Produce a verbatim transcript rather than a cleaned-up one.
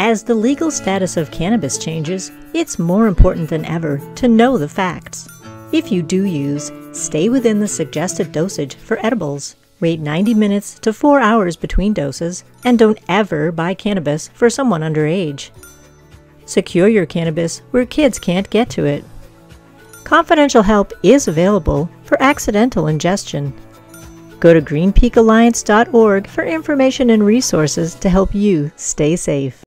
As the legal status of cannabis changes, it's more important than ever to know the facts. If you do use, stay within the suggested dosage for edibles. Wait ninety minutes to four hours between doses, and don't ever buy cannabis for someone underage. Secure your cannabis where kids can't get to it. Confidential help is available for accidental ingestion. Go to green peak alliance dot org for information and resources to help you stay safe.